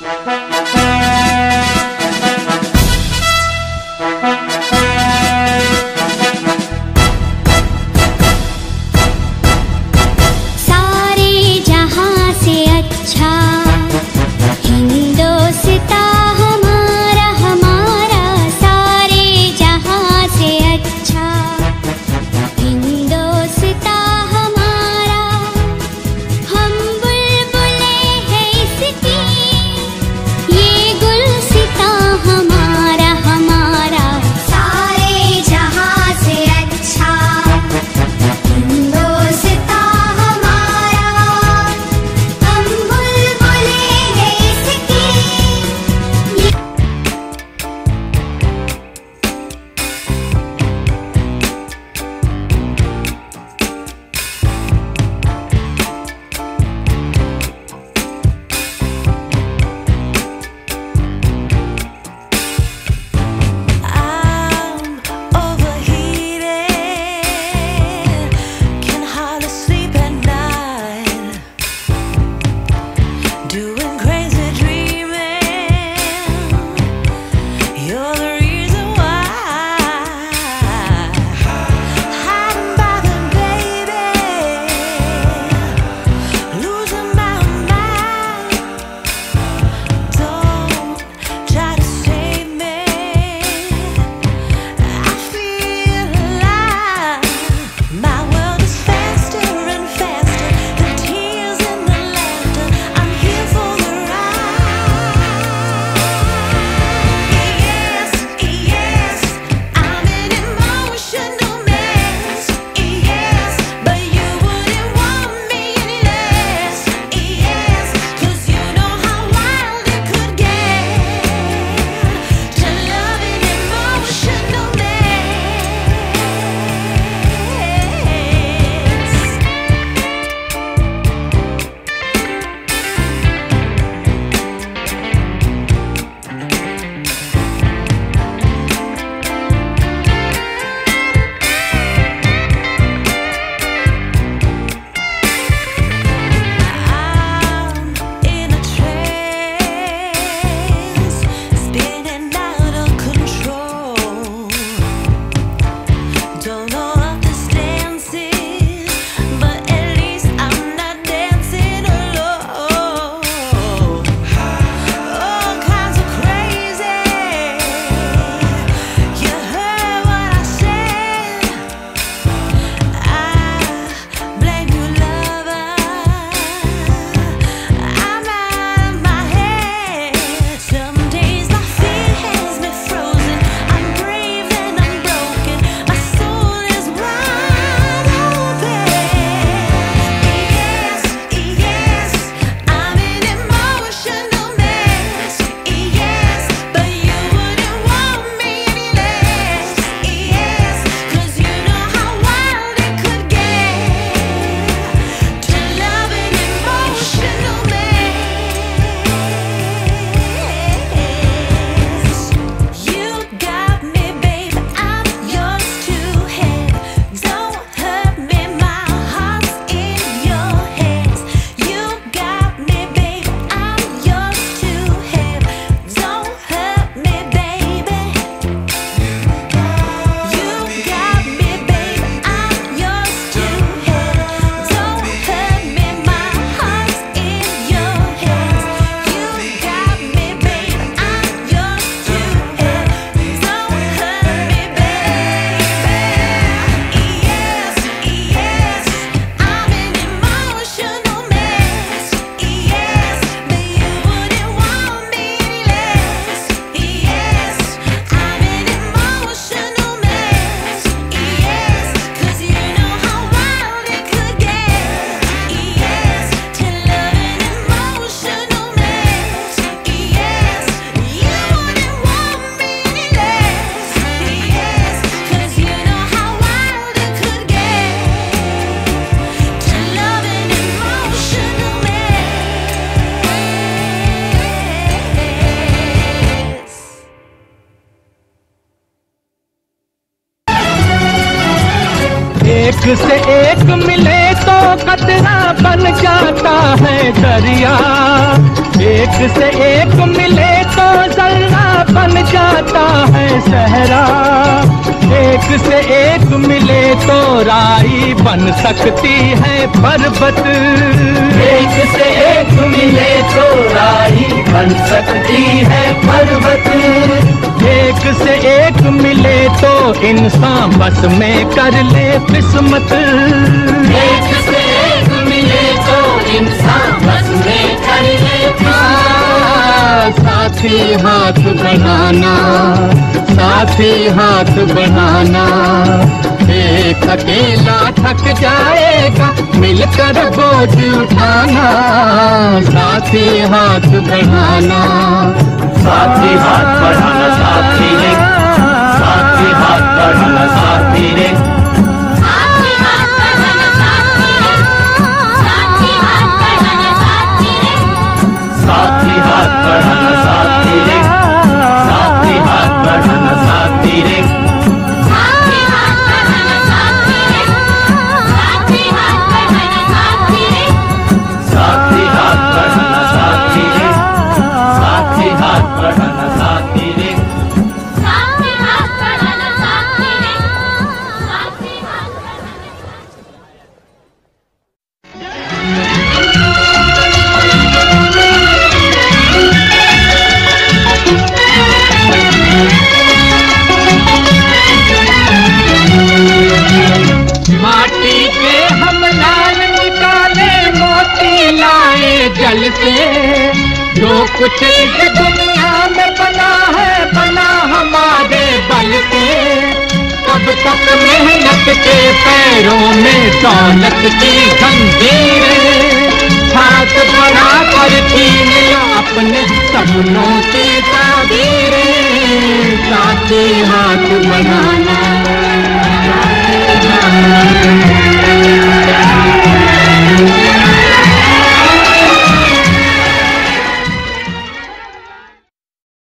एक से एक मिले तो कतरा बन जाता है दरिया। एक से एक मिले तो जर्रा बन जाता है सहरा, एक से एक मिले तो राई बन सकती है पर्वत, एक से एक मिले तो राई बन सकती है पर्वत, एक से एक मिले तो इंसान बस में कर ले किस्मत, एक से एक मिले तो इंसान बस में कर ले किस्मत। साथी हाथ बढ़ाना, साथी हाथ बढ़ाना, एक अकेला थक जाएगा मिलकर बोझ उठाना, साथी हाथ बढ़ाना, साथी हाथ बढ़ाना साथी रे, साथी हाथ बढ़ाना साथी रे, साथी हाथ बढ़ाना साथी रे, साथी हाथ बढ़ाना साथी रे, साथी हाथ बढ़ाना साथी रे, साथी हाथ बढ़ाना साथी रे, साथी हाथ बढ़ाना साथी रे, साथी हाथ बढ़ाना साथी रे, साथी हाथ बढ़ाना साथी रे, साथी हाथ बढ़ाना साथी रे, साथी हाथ बढ़ाना साथी रे, साथी हाथ माटी के हम लाल निकाले मोती लाए जल से, जो कुछ इस दुनिया में बना है बना हमारे बल से, तब तक मेहनत के पैरों में दौलत की जंजीरें, हाथ बढ़ा कर छीन लो अपने सपनों की ताबीरें, साथी हाथ बढ़ाना,